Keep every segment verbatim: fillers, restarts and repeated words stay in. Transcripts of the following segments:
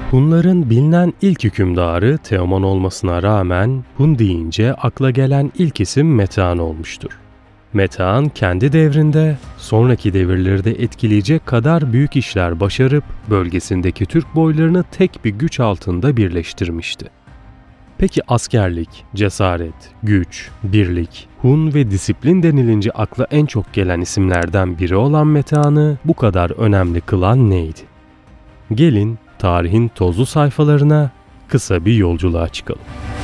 Hunların bilinen ilk hükümdarı Teoman olmasına rağmen Hun deyince akla gelen ilk isim Metehan olmuştur. Metehan kendi devrinde sonraki devirleri de etkileyecek kadar büyük işler başarıp bölgesindeki Türk boylarını tek bir güç altında birleştirmişti. Peki askerlik, cesaret, güç, birlik, Hun ve disiplin denilince akla en çok gelen isimlerden biri olan Metehan'ı bu kadar önemli kılan neydi? Gelin tarihin tozlu sayfalarına kısa bir yolculuğa çıkalım.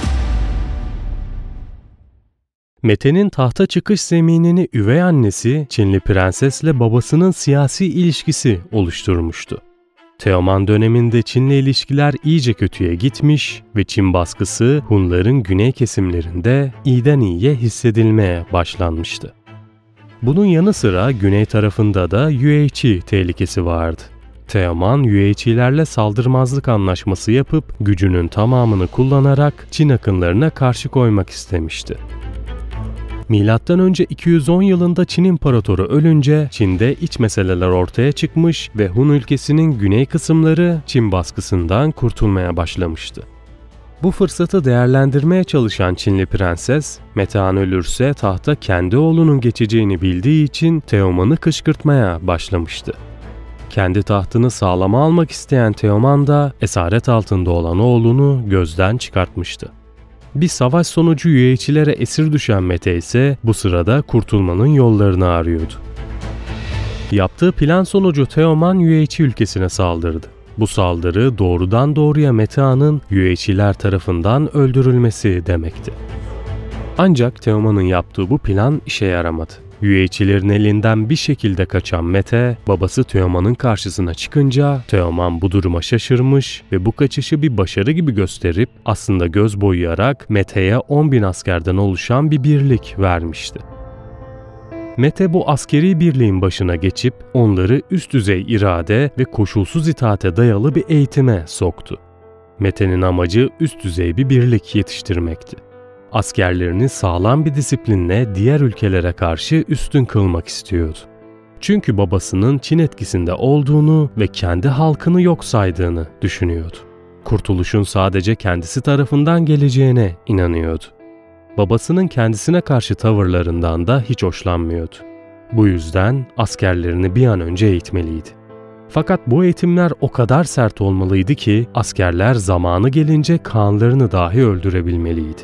Mete'nin tahta çıkış zeminini üvey annesi Çinli prensesle babasının siyasi ilişkisi oluşturmuştu. Teoman döneminde Çin'le ilişkiler iyice kötüye gitmiş ve Çin baskısı Hunların güney kesimlerinde iyiden iyiye hissedilmeye başlanmıştı. Bunun yanı sıra güney tarafında da Yueçi tehlikesi vardı. Teoman, Yueçilerle saldırmazlık anlaşması yapıp gücünün tamamını kullanarak Çin akınlarına karşı koymak istemişti. Milattan önce iki yüz on yılında Çin İmparatoru ölünce Çin'de iç meseleler ortaya çıkmış ve Hun ülkesinin güney kısımları Çin baskısından kurtulmaya başlamıştı. Bu fırsatı değerlendirmeye çalışan Çinli prenses, Metehan ölürse tahta kendi oğlunun geçeceğini bildiği için Teoman'ı kışkırtmaya başlamıştı. Kendi tahtını sağlama almak isteyen Teoman da esaret altında olan oğlunu gözden çıkartmıştı. Bir savaş sonucu Yueçilere esir düşen Mete ise bu sırada kurtulmanın yollarını arıyordu. Yaptığı plan sonucu Teoman Yueçi ülkesine saldırdı. Bu saldırı doğrudan doğruya Metehan'ın Yueçiler tarafından öldürülmesi demekti. Ancak Teoman'ın yaptığı bu plan işe yaramadı. Yueçilerin elinden bir şekilde kaçan Mete, babası Teoman'ın karşısına çıkınca Teoman bu duruma şaşırmış ve bu kaçışı bir başarı gibi gösterip aslında göz boyayarak Mete'ye on bin askerden oluşan bir birlik vermişti. Mete bu askeri birliğin başına geçip onları üst düzey irade ve koşulsuz itaate dayalı bir eğitime soktu. Mete'nin amacı üst düzey bir birlik yetiştirmekti. Askerlerini sağlam bir disiplinle diğer ülkelere karşı üstün kılmak istiyordu. Çünkü babasının Çin etkisinde olduğunu ve kendi halkını yok saydığını düşünüyordu. Kurtuluşun sadece kendisi tarafından geleceğine inanıyordu. Babasının kendisine karşı tavırlarından da hiç hoşlanmıyordu. Bu yüzden askerlerini bir an önce eğitmeliydi. Fakat bu eğitimler o kadar sert olmalıydı ki askerler zamanı gelince kağanlarını dahi öldürebilmeliydi.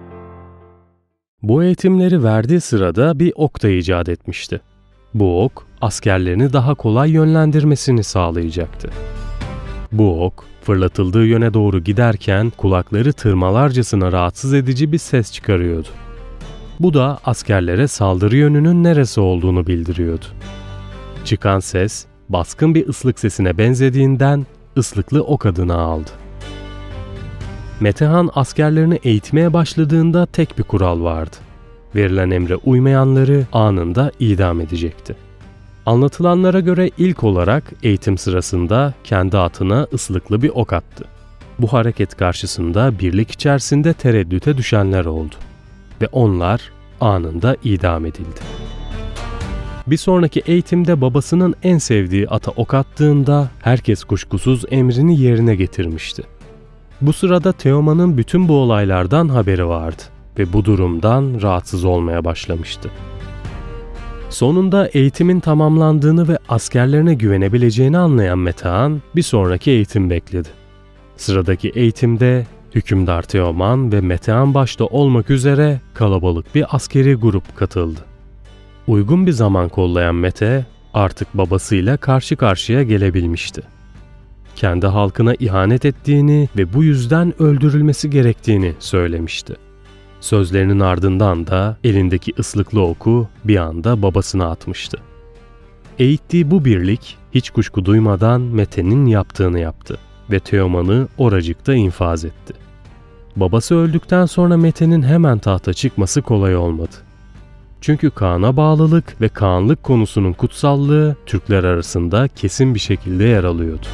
Bu eğitimleri verdiği sırada bir ok da icat etmişti. Bu ok, askerlerini daha kolay yönlendirmesini sağlayacaktı. Bu ok, fırlatıldığı yöne doğru giderken kulakları tırmalarcasına rahatsız edici bir ses çıkarıyordu. Bu da askerlere saldırı yönünün neresi olduğunu bildiriyordu. Çıkan ses, baskın bir ıslık sesine benzediğinden ıslıklı ok adını aldı. Metehan askerlerini eğitmeye başladığında tek bir kural vardı. Verilen emre uymayanları anında idam edecekti. Anlatılanlara göre ilk olarak eğitim sırasında kendi atına ıslıklı bir ok attı. Bu hareket karşısında birlik içerisinde tereddüte düşenler oldu ve onlar anında idam edildi. Bir sonraki eğitimde babasının en sevdiği ata ok attığında herkes kuşkusuz emrini yerine getirmişti. Bu sırada Teoman'ın bütün bu olaylardan haberi vardı ve bu durumdan rahatsız olmaya başlamıştı. Sonunda eğitimin tamamlandığını ve askerlerine güvenebileceğini anlayan Metehan bir sonraki eğitim bekledi. Sıradaki eğitimde hükümdar Teoman ve Metehan başta olmak üzere kalabalık bir askeri grup katıldı. Uygun bir zaman kollayan Mete artık babasıyla karşı karşıya gelebilmişti. Kendi halkına ihanet ettiğini ve bu yüzden öldürülmesi gerektiğini söylemişti. Sözlerinin ardından da elindeki ıslıklı oku bir anda babasına atmıştı. Eğittiği bu birlik hiç kuşku duymadan Mete'nin yaptığını yaptı ve Teoman'ı oracıkta infaz etti. Babası öldükten sonra Mete'nin hemen tahta çıkması kolay olmadı. Çünkü Kağan'a bağlılık ve Kağanlık konusunun kutsallığı Türkler arasında kesin bir şekilde yer alıyordu.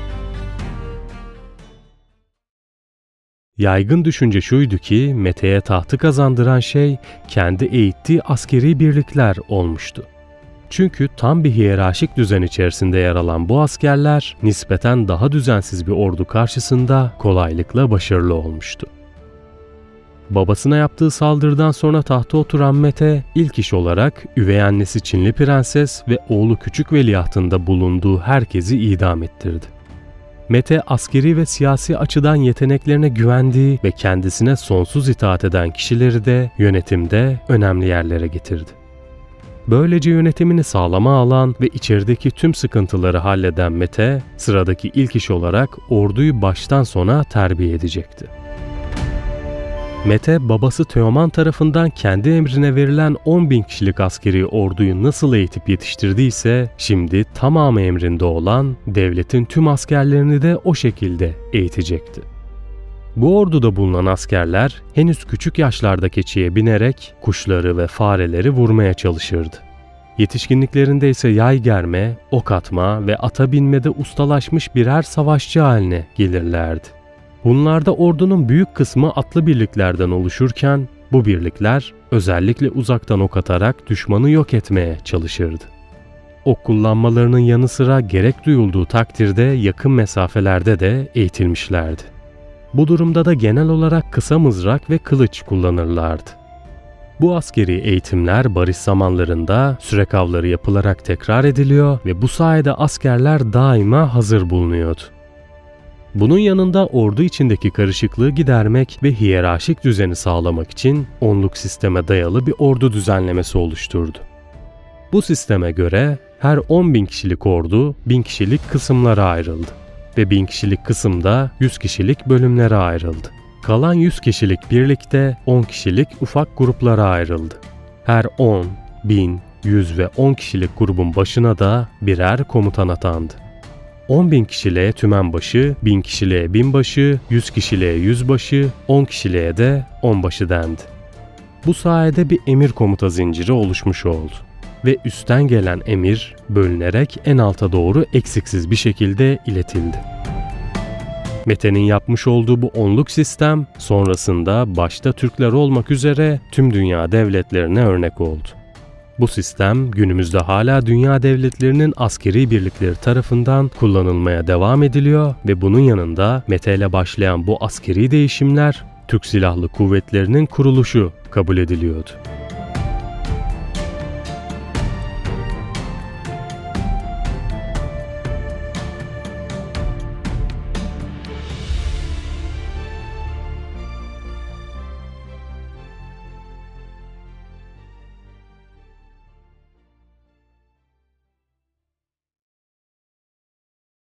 Yaygın düşünce şuydu ki Mete'ye tahtı kazandıran şey kendi eğittiği askeri birlikler olmuştu. Çünkü tam bir hiyerarşik düzen içerisinde yer alan bu askerler nispeten daha düzensiz bir ordu karşısında kolaylıkla başarılı olmuştu. Babasına yaptığı saldırıdan sonra tahta oturan Mete, ilk iş olarak üvey annesi Çinli prenses ve oğlu küçük veliahtında bulunduğu herkesi idam ettirdi. Mete, askeri ve siyasi açıdan yeteneklerine güvendiği ve kendisine sonsuz itaat eden kişileri de yönetimde önemli yerlere getirdi. Böylece yönetimini sağlama alan ve içerideki tüm sıkıntıları halleden Mete, sıradaki ilk iş olarak orduyu baştan sona terbiye edecekti. Mete, babası Teoman tarafından kendi emrine verilen on bin kişilik askeri orduyu nasıl eğitip yetiştirdiyse, şimdi tamamı emrinde olan devletin tüm askerlerini de o şekilde eğitecekti. Bu orduda bulunan askerler henüz küçük yaşlarda keçiye binerek kuşları ve fareleri vurmaya çalışırdı. Yetişkinliklerinde ise yay germe, ok atma ve ata binmede ustalaşmış birer savaşçı haline gelirlerdi. Bunlarda ordunun büyük kısmı atlı birliklerden oluşurken bu birlikler özellikle uzaktan ok atarak düşmanı yok etmeye çalışırdı. Ok kullanmalarının yanı sıra gerek duyulduğu takdirde yakın mesafelerde de eğitilmişlerdi. Bu durumda da genel olarak kısa mızrak ve kılıç kullanırlardı. Bu askeri eğitimler barış zamanlarında sürek avları yapılarak tekrar ediliyor ve bu sayede askerler daima hazır bulunuyordu. Bunun yanında ordu içindeki karışıklığı gidermek ve hiyerarşik düzeni sağlamak için onluk sisteme dayalı bir ordu düzenlemesi oluşturdu. Bu sisteme göre her on bin kişilik ordu bin kişilik kısımlara ayrıldı ve bin kişilik kısımda yüz kişilik bölümlere ayrıldı. Kalan yüz kişilik birlikte on kişilik ufak gruplara ayrıldı. Her on, bin, yüz ve on kişilik grubun başına da birer komutan atandı. on bin kişiliğe tümenbaşı, bin kişiliğe binbaşı, yüz kişiliğe yüzbaşı, on kişiliğe de onbaşı dendi. Bu sayede bir emir komuta zinciri oluşmuş oldu ve üstten gelen emir bölünerek en alta doğru eksiksiz bir şekilde iletildi. Mete'nin yapmış olduğu bu onluk sistem sonrasında başta Türkler olmak üzere tüm dünya devletlerine örnek oldu. Bu sistem günümüzde hala dünya devletlerinin askeri birlikleri tarafından kullanılmaya devam ediliyor ve bunun yanında Mete ile başlayan bu askeri değişimler Türk Silahlı Kuvvetleri'nin kuruluşu kabul ediliyordu.